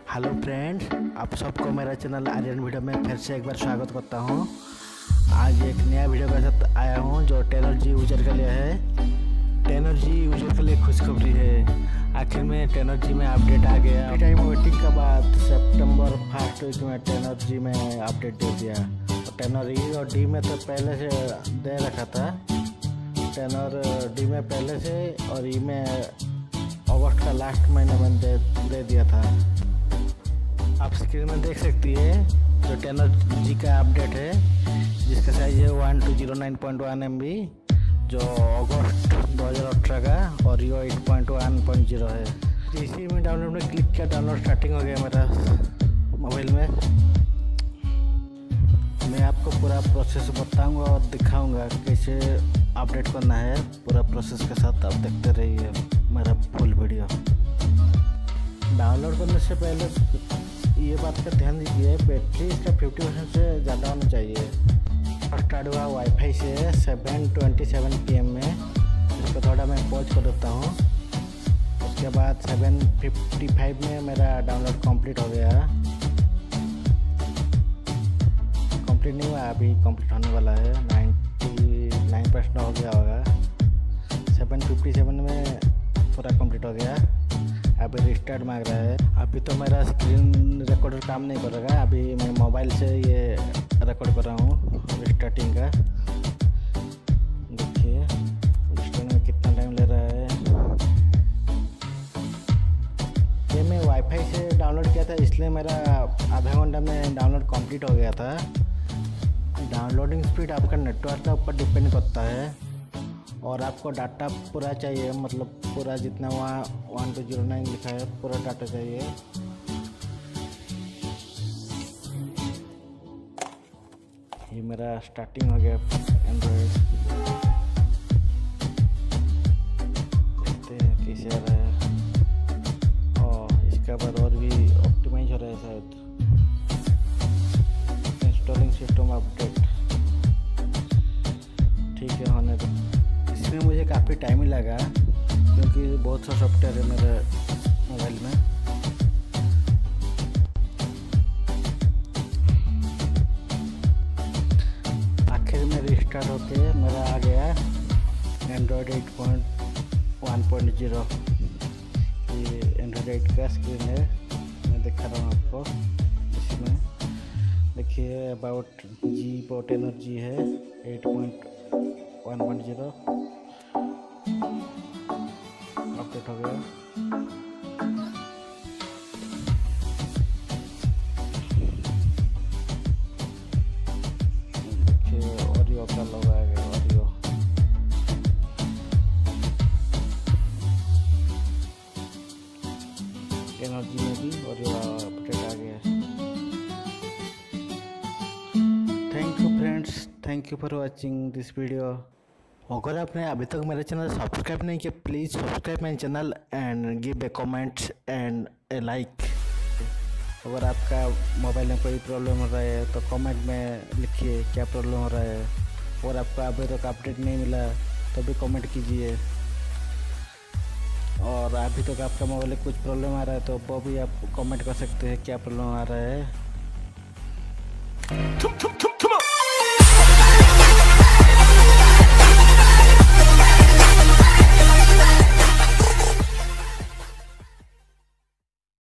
Hello friends, आप सबको मेरा चैनल आर्यन वीडियो में फिर से एक बार स्वागत करता हूं। आज एक नया वीडियो के साथ आया हूं जो टेनर्जी यूजर के लिए है। टेनर्जी यूजर के लिए खुशखबरी है। आखिर में टेनर्जी में अपडेट आ गया। टाइम वेटिंग के बाद सितंबर फर्स्ट वीक में टेनर्जी में अपडेट दे दिया। टेनर ई और डी में तो पहले से दे रखा था। टेनर डी में पहले से और ई में अगस्त का लास्ट महीने में दे दिया था। आप स्क्रीन में देख सकती है जो टेनर्जी का अपडेट है, जिसका साइज है 1209.1 MB, जो अगस्त 2018 का और यो 8.1.0 है। इसी में डाउनलोड में क्लिक किया, डाउनलोड स्टार्टिंग हो गया मेरा मोबाइल में। मैं आपको पूरा प्रोसेस बताऊंगा और दिखाऊंगा कैसे अपडेट करना है। पूरा प्रोसेस के साथ आप देखते रहिए मेरा फुल वीडियो। डाउनलोड करने से पहले ये बात का ध्यान दीजिए, बैटरी इसका 50% से ज़्यादा होना चाहिए। स्टार्ट हुआ वाईफाई से 7:27 PM में। इसको थोड़ा मैं पॉज कर देता हूँ। उसके बाद 7:55 में मेरा डाउनलोड कंप्लीट हो गया। कंप्लीट नहीं हुआ, अभी कंप्लीट होने वाला है। 99% हो गया होगा। 7:57 में पूरा कंप्लीट हो गया। अभी रिस्टार्ट मांग रहा है। अभी तो मेरा स्क्रीन रिकॉर्डर काम नहीं करेगा। अभी मैं मोबाइल से ये रिकॉर्ड कर रहा हूँ रिस्टार्टिंग का। देखिए रिस्टार्ट में कितना टाइम ले रहा है। ये मैं वाईफाई से डाउनलोड किया था, इसलिए मेरा आधा घंटा में डाउनलोड कंप्लीट हो गया था। डाउनलोडिंग स्पीड आपका नेटवर्क के ऊपर डिपेंड करता है और आपको डाटा पूरा चाहिए, मतलब पूरा जितना वहाँ 1209 लिखा है पूरा डाटा चाहिए। ये मेरा स्टार्टिंग हो गया एंड्रॉयड। देखते हैं कैसे आ रहा है। और इसके बाद और भी ऑप्टिमाइज हो रहा है शायद। इंस्टॉलिंग सिस्टम अपडेट, ठीक है होने दो। इसमें मुझे काफ़ी टाइम ही लगा क्योंकि बहुत सा सॉफ्टवेयर है मेरे मोबाइल में। आखिर में रिस्टार्ट होके मेरा आ गया एंड्रॉयड 8.1.0। ये एंड्रॉयड 8 का स्क्रीन है, मैं दिखा रहा हूँ आपको। इसमें देखिए अबाउट टेनर्जी है 8.1.0 अपडेट हो गया। देखिए ऑडियो का लोगो आ गया। ऑडियो एनर्जी में भी ऑडियो अपडेट आ गया। Thank you friends, thank you for watching this video. अगर आपने अभी तक मेरा चैनल सब्सक्राइब नहीं किया, please subscribe my channel and give a comments and a like. अगर आपका मोबाइल में कोई प्रॉब्लम हो रहा है तो कमेंट में लिखिए क्या प्रॉब्लम हो रहा है। और आपको अभी तक अपडेट नहीं मिला तो भी कमेंट कीजिए। और अभी तक आपका मोबाइल में कुछ प्रॉब्लम आ रहा है तो वो भी आप कमेंट कर सकते हैं क्या प्रॉब्लम आ रहा है।